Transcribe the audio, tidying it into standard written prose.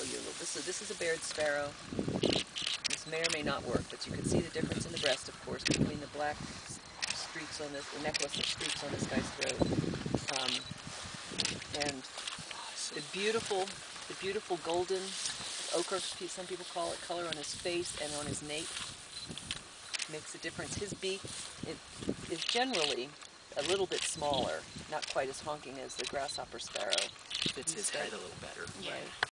you a little. This is a Baird Sparrow. This may or may not work, but you can see the difference in the breast, of course, between the black streaks on this, the necklace of streaks on this guy's throat, and the beautiful golden ochre, some people call it, color on his face and on his nape makes a difference. His beak is generally a little bit smaller, not quite as honking as the Grasshopper Sparrow. Fits his head a little better. Right.